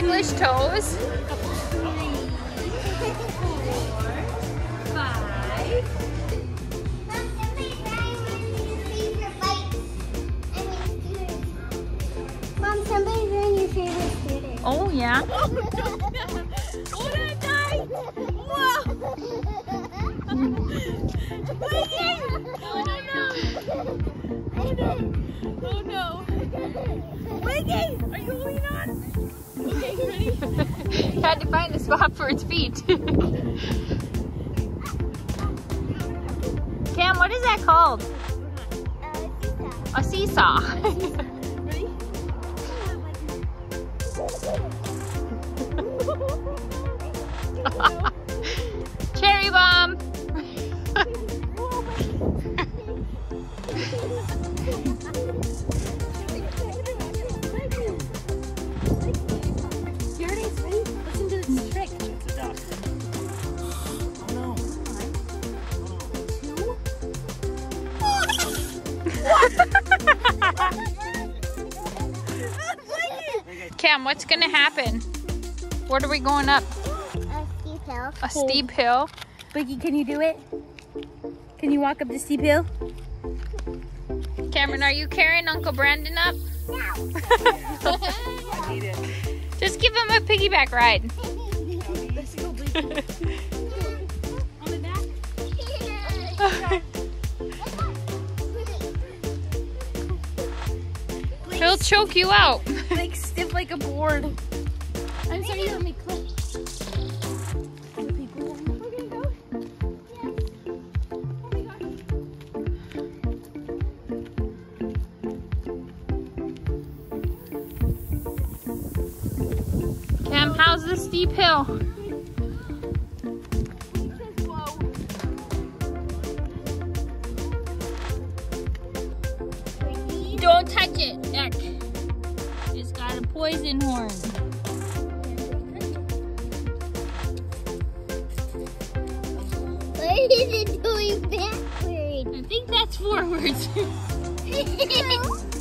English toes. 4, 5. Mom, somebody's wearing your favorite scooter. Oh yeah. Oh no! Oh, that died! Whoa! Wiggy! Oh no! Oh no! Wiggy! Are you holding on? Okay, ready? Had to find a spot for its feet. Cam, what is that called? A seesaw. Ready? Cherry bomb. Here it is, ready? Listen to this trick. It's a duck. Oh no. Cam, what's gonna happen? What are we going up? A steep hill. A steep hill? Wiggy, can you do it? Can you walk up the steep hill? Cameron, are you carrying Uncle Brandon up? I need it. Just give him a piggyback ride. Let's go, Wiggy. On the back? He'll choke you out. Like stiff like a board. I'm sorry, you let me clip. Okay, go. Cam, how's the steep hill? Don't touch it, Eck. It's got a poison horn. What is it doing backwards? I think that's forwards.